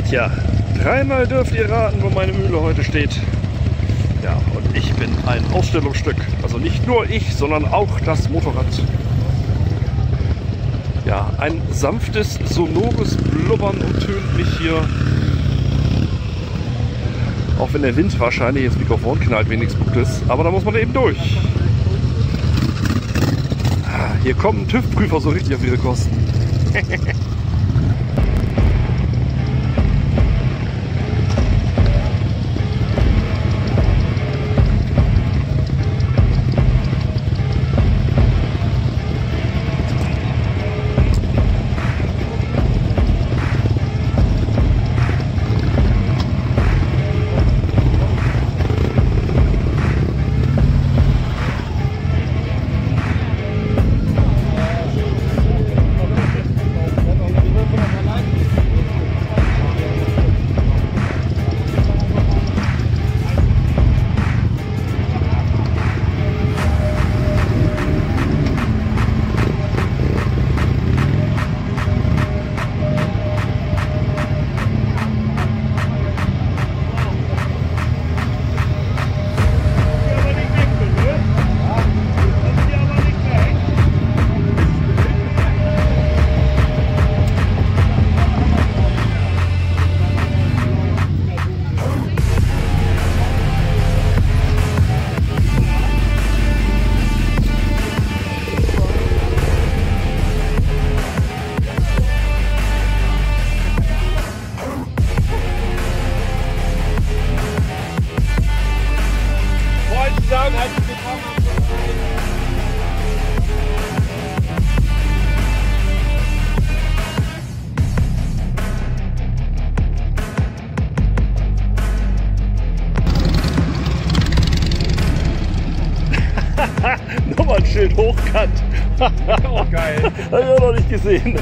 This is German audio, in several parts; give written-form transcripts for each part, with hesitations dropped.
Tja, dreimal dürft ihr raten, wo meine Mühle heute steht. Ja, und ich bin ein Ausstellungsstück. Also nicht nur ich, sondern auch das Motorrad. Ja, ein sanftes, sonores Blubbern umtönt mich hier. Auch wenn der Wind wahrscheinlich ins Mikrofon knallt, wie nichts Gutes. Aber da muss man eben durch. Hier kommen TÜV-Prüfer so richtig auf ihre Kosten. Nummernschild hochkant. Oh, geil. Habe ich auch noch nicht gesehen.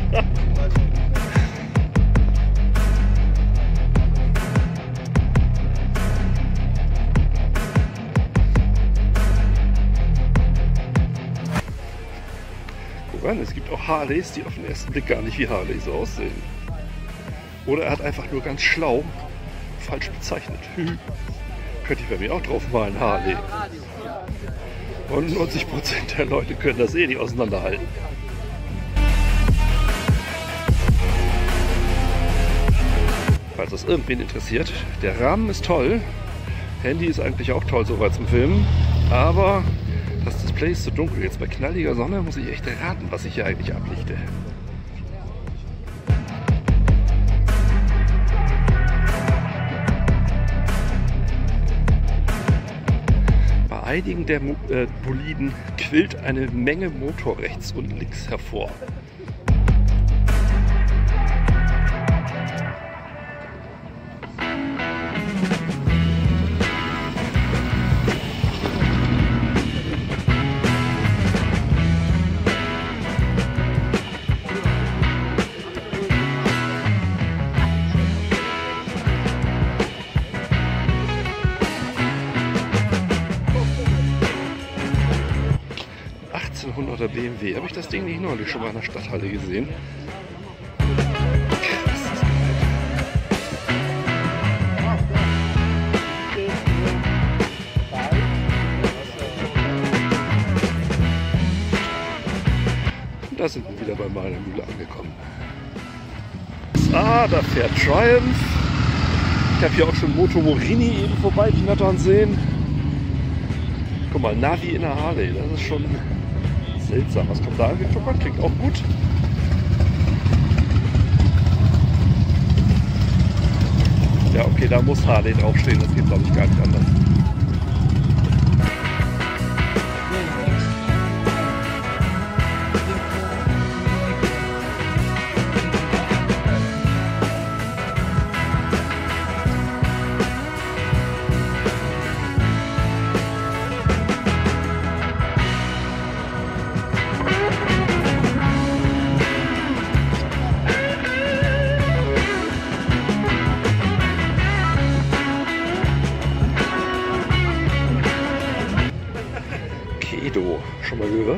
Guck an, es gibt auch Harleys, die auf den ersten Blick gar nicht wie Harley so aussehen. Oder er hat einfach nur ganz schlau falsch bezeichnet. Könnte ich bei mir auch drauf malen, Harley. Und 90% der Leute können das eh nicht auseinanderhalten. Falls das irgendwen interessiert, der Rahmen ist toll. Handy ist eigentlich auch toll soweit zum Filmen. Aber das Display ist zu dunkel. Jetzt bei knalliger Sonne muss ich echt raten, was ich hier eigentlich ablichte. Bei einigen der Boliden quillt eine Menge Motor rechts und links hervor. Oder BMW. Habe ich das Ding nicht neulich schon mal in der Stadthalle gesehen? Und da sind wir wieder bei meiner Mühle angekommen. Ah, da fährt Triumph. Ich habe hier auch schon Moto Morini eben vorbei, die Nattern sehen. Guck mal, Navi in der Harley, das ist schon seltsam. Was kommt da angetuckert? Klingt auch gut. Ja, okay, da muss Harley draufstehen. Das geht, glaube ich, gar nicht anders. Schon mal gehört?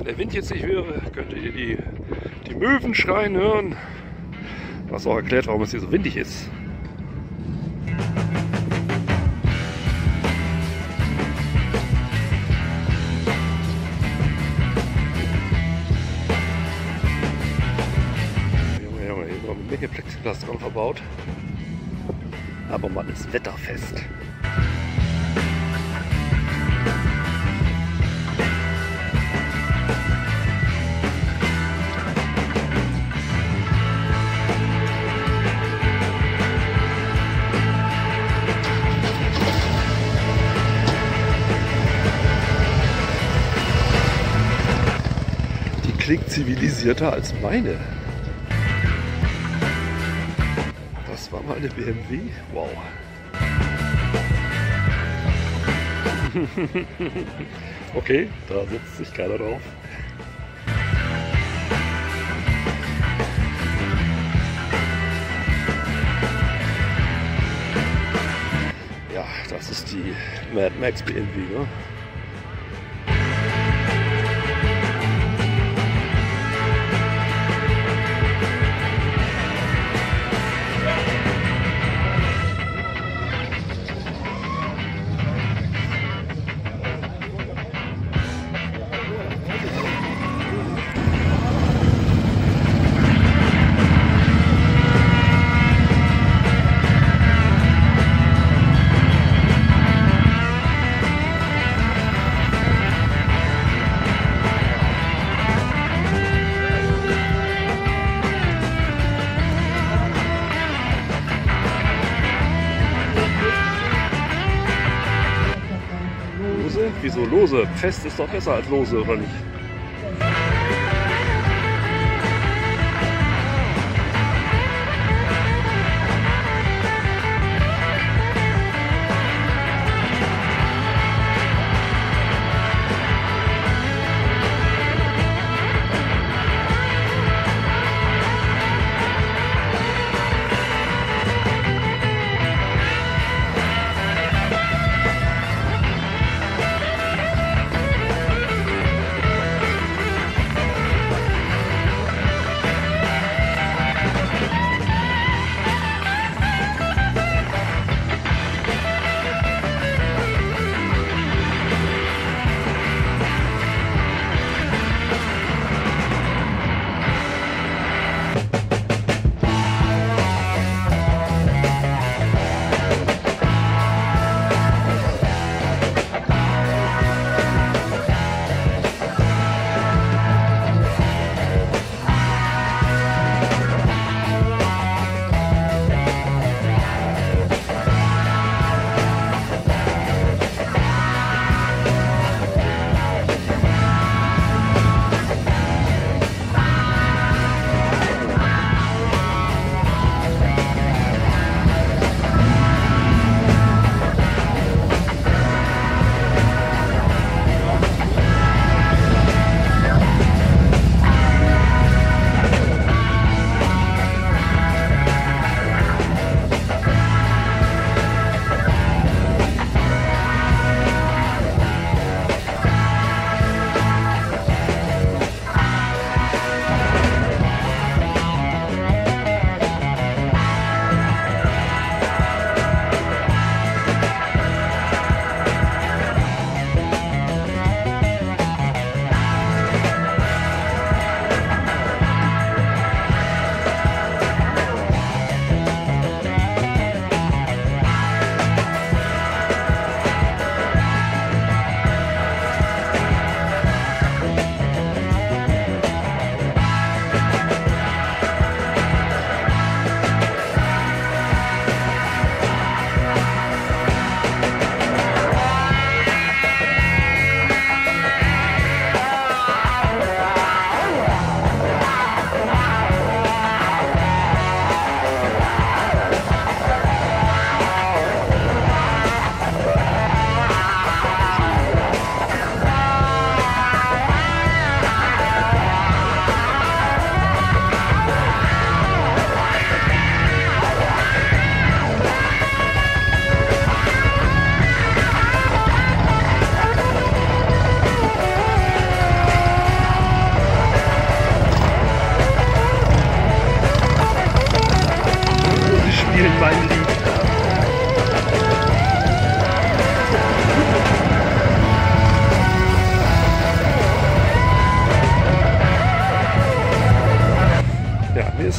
der Wind jetzt nicht wäre, könntet ihr die Möwen schreien hören. Was auch erklärt, warum es hier so windig ist. Junge, Junge, hier ist noch eine Menge Plexiglas dran verbaut. Aber man ist wetterfest. Klingt zivilisierter als meine. Das war mal eine BMW? Wow. Okay, da setzt sich keiner drauf. Ja, das ist die Mad Max BMW, ne? Wieso lose? Fest ist doch besser als lose, oder nicht?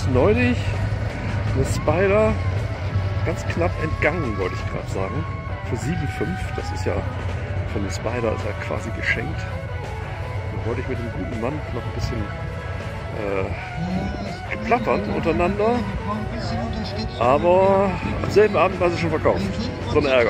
ist neulich eine Spider ganz knapp entgangen, wollte ich gerade sagen. Für 7,5. Das ist ja von dem Spider ist ja quasi geschenkt. Da wollte ich mit dem guten Mann noch ein bisschen geplappern untereinander. Aber am selben Abend war sie schon verkauft. So ein Ärger.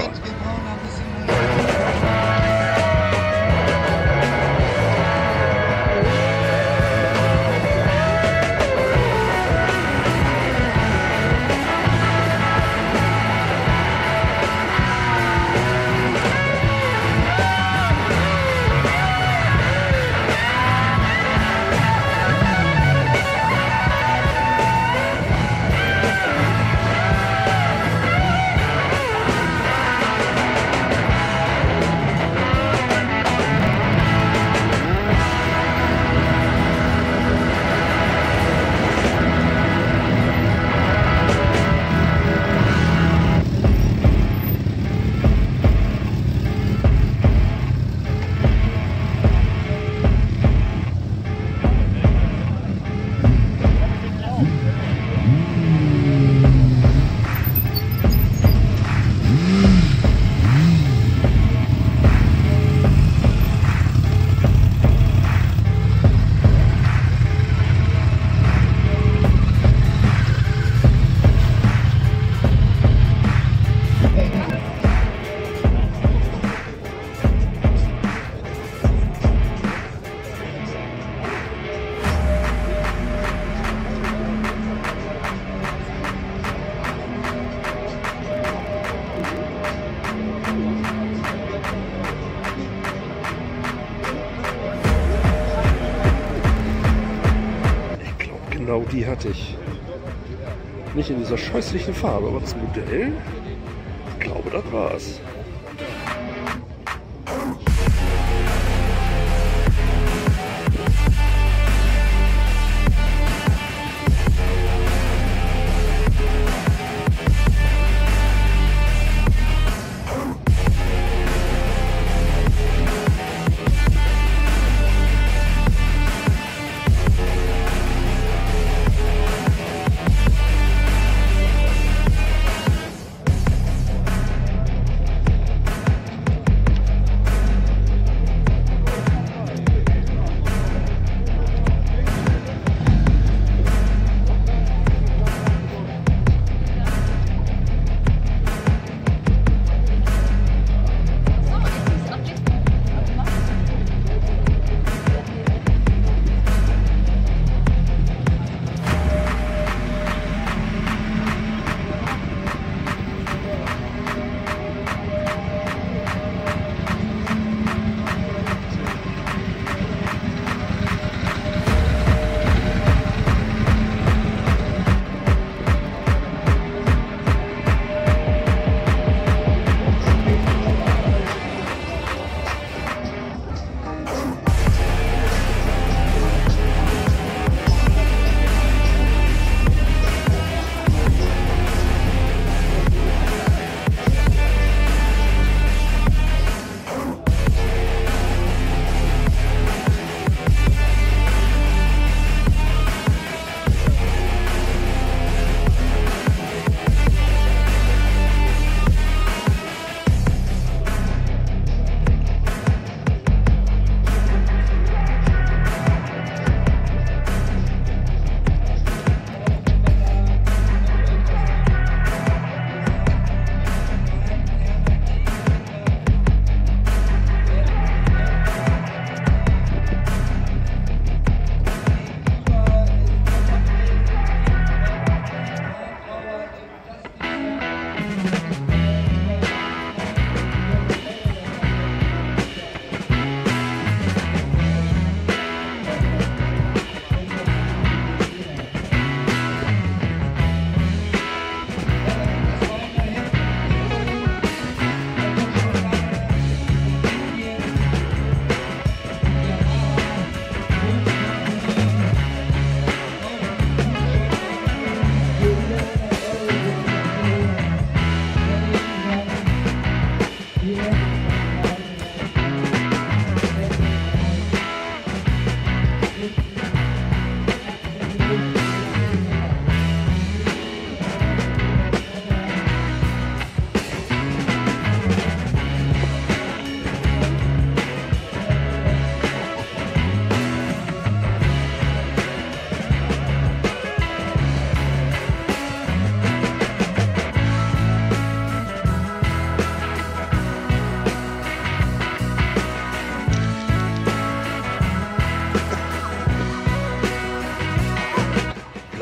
Genau die hatte ich. Nicht in dieser scheußlichen Farbe, aber das Modell, ich glaube, das war's.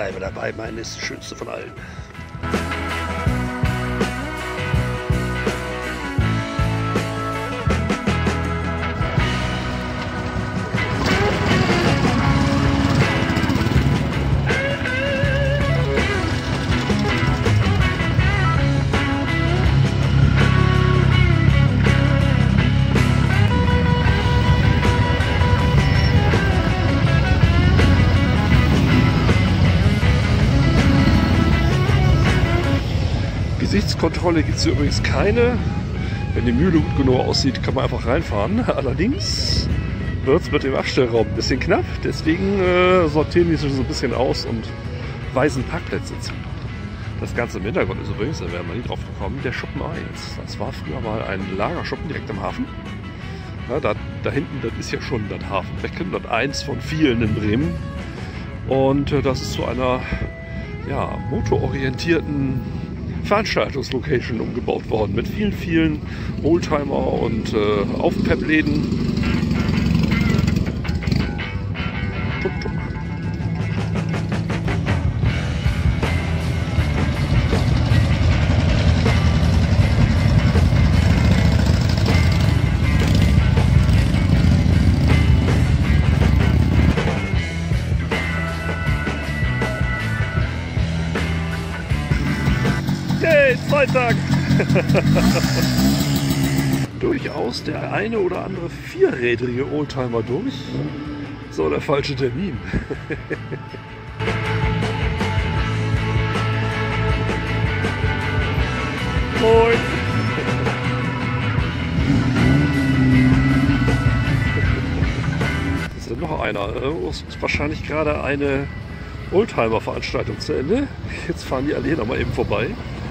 bleibe dabei, meine ist die schönste von allen. Gesichtskontrolle gibt es hier übrigens keine. Wenn die Mühle gut genug aussieht, kann man einfach reinfahren. Allerdings wird es mit dem Abstellraum ein bisschen knapp. Deswegen sortieren die sich so ein bisschen aus und weisen Parkplätze zu. Das Ganze im Hintergrund ist übrigens, da wären wir nie drauf gekommen, der Schuppen 1. Das war früher mal ein Lagerschuppen direkt am Hafen. Ja, da hinten, das ist ja schon das Hafenbecken, das 1 von vielen in Bremen. Und das ist zu einer motororientierten Veranstaltungslocation umgebaut worden mit vielen, vielen Oldtimer und Aufpeppläden. Tuk-tuk. Hey, Freitag! Durchaus der eine oder andere vierrädrige Oldtimer durch. So, der falsche Termin. Moin! Das ist noch einer. Es ist wahrscheinlich gerade eine Oldtimer-Veranstaltung zu Ende. Jetzt fahren die alle hier nochmal eben vorbei.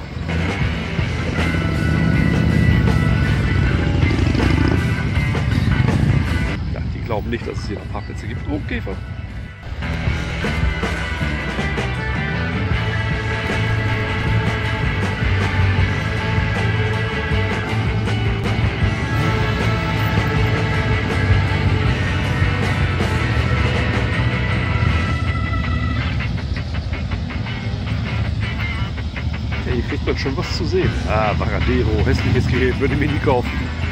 Ja, die glauben nicht, dass es hier noch Parkplätze gibt. Oh, Käfer! Hier kriegt man schon was zu sehen. Ah, Varadero, hässliches Gerät, würde ich mir nie kaufen.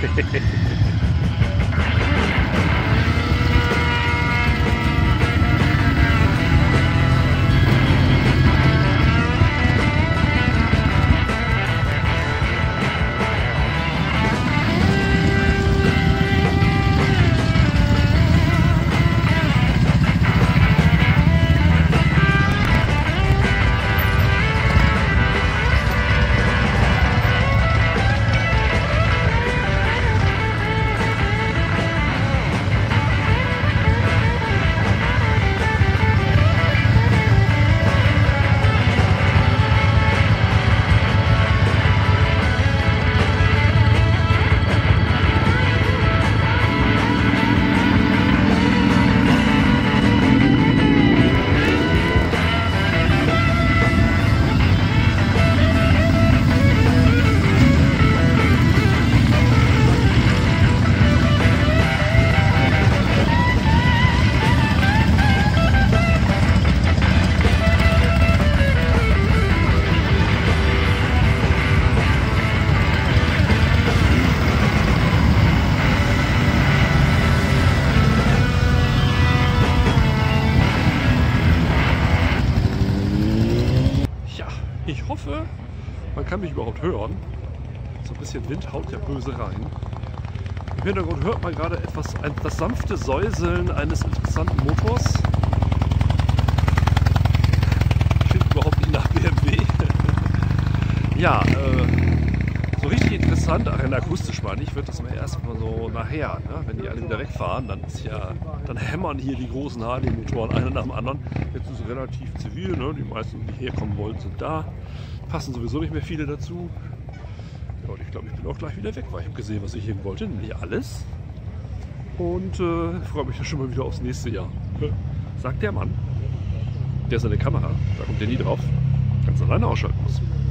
Ich hoffe, man kann mich überhaupt hören. So ein bisschen Wind haut ja böse rein. Im Hintergrund hört man gerade das sanfte Säuseln eines interessanten Motors. Klingt überhaupt nicht nach BMW. Ja, so richtig interessant, rein akustisch meine ich, wird das mal erstmal so nachher. Ne? Wenn die alle wieder wegfahren, dann hämmern hier die großen Harley-Motoren einer nach dem anderen. Jetzt ist es relativ zivil, ne? Die meisten, die herkommen wollen, sind da. Passen sowieso nicht mehr viele dazu. Ja, und ich glaube, ich bin auch gleich wieder weg, weil ich habe gesehen, was ich hier wollte, nämlich alles. Und freue mich ja schon mal wieder aufs nächste Jahr. Sagt der Mann, der seine Kamera, da kommt der nie drauf, ganz alleine ausschalten muss.